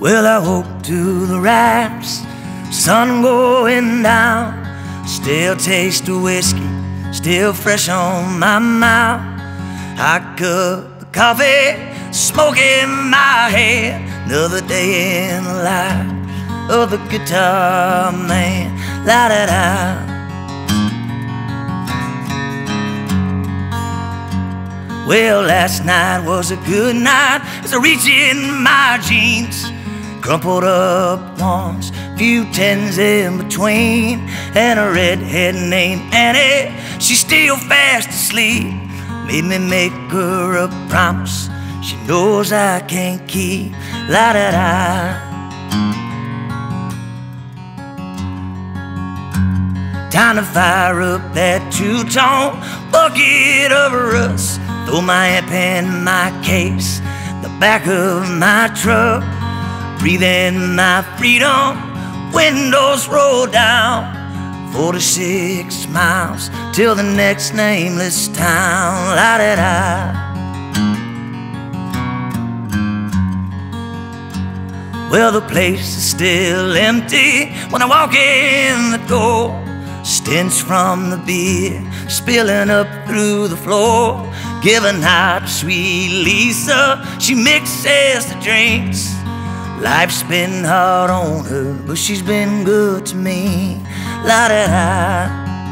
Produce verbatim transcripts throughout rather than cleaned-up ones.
Well, I woke to the raps, sun going down, still taste of whiskey, still fresh on my mouth. Hot cup of coffee, smoke in my head, another day in the life of the guitar man. La da da. Well, last night was a good night as I reach in my jeans, crumpled up ones, few tens in between, and a redhead named Annie, she's still fast asleep. Made me make her a promise she knows I can't keep. La da da. Time to fire up that two-tone bucket of rust, throw my amp in my case, the back of my truck, breathe in my freedom, windows roll down, forty-six miles till the next nameless town. La da da. Well, the place is still empty when I walk in the door, stench from the beer spilling up through the floor. Giving out to sweet Lisa, she mixes the drinks. Life's been hard on her, but she's been good to me. La da da.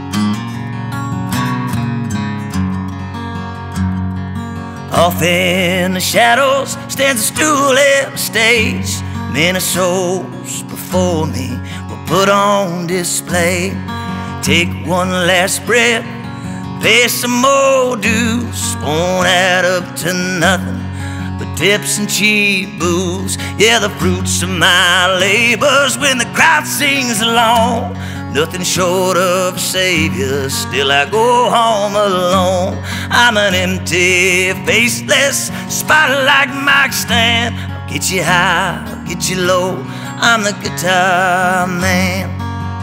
Off in the shadows stands a stool at the stage. Many souls before me were put on display. Take one last breath, pay some more dues, won't add up to nothing but tips and cheap booze. Yeah, the fruits of my labors when the crowd sings along, nothing short of a savior, still I go home alone. I'm an empty, faceless spot like Mike Stan. I'll get you high, I'll get you low, I'm the guitar man.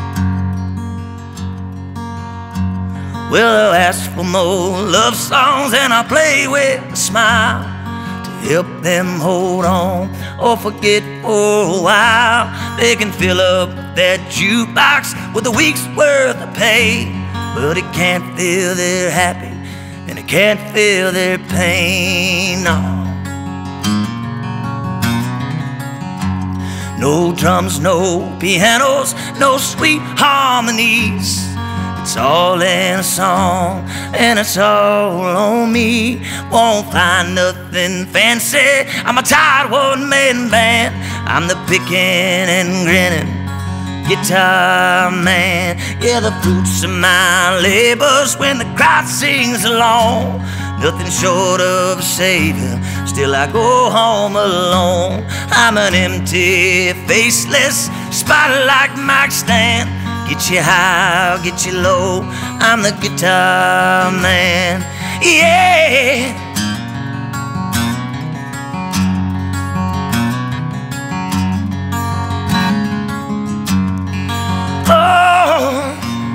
Well, I'll ask for more love songs and I'll play with a smile to help them hold on or forget for a while. They can fill up that jukebox with a week's worth of pay, but it can't fill their happy and it can't fill their pain. No. No drums, no pianos, no sweet harmonies. It's all in a song, and it's all on me. Won't find nothing fancy, I'm a tired one-man band. I'm the picking and grinning guitar man. Yeah, the fruits of my labors when the crowd sings along, nothing short of a savior, still I go home alone. I'm an empty, faceless spot like Mike Stan. Get you high, I'll get you low, I'm the guitar man. Yeah. Oh.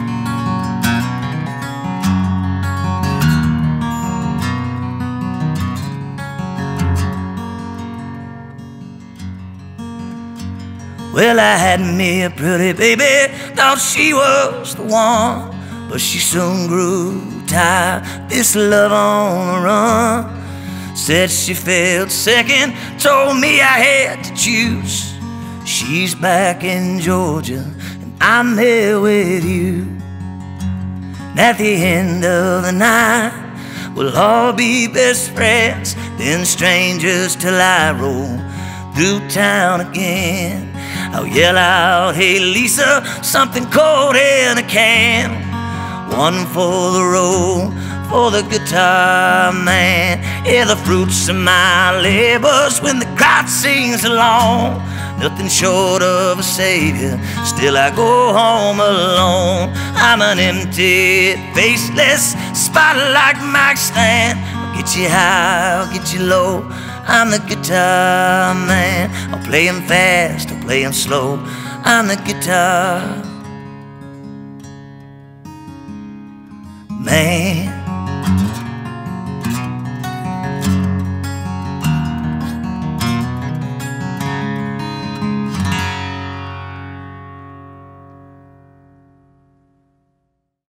Well, I had me a pretty baby, thought she was the one, but she soon grew tired, this love on the run. Said she felt second, told me I had to choose. She's back in Georgia and I'm here with you. And at the end of the night we'll all be best friends, then strangers till I roll through town again. I'll yell out, hey Lisa, something cold in a can. One for the road, for the guitar man. Yeah, the fruits of my labors when the crowd sings along, nothing short of a savior, still I go home alone. I'm an empty, faceless spot like Mike Stan. I'll get you high, I'll get you low, I'm the guitar man. I'll play him fast, I'll play him slow, I'm the guitar man.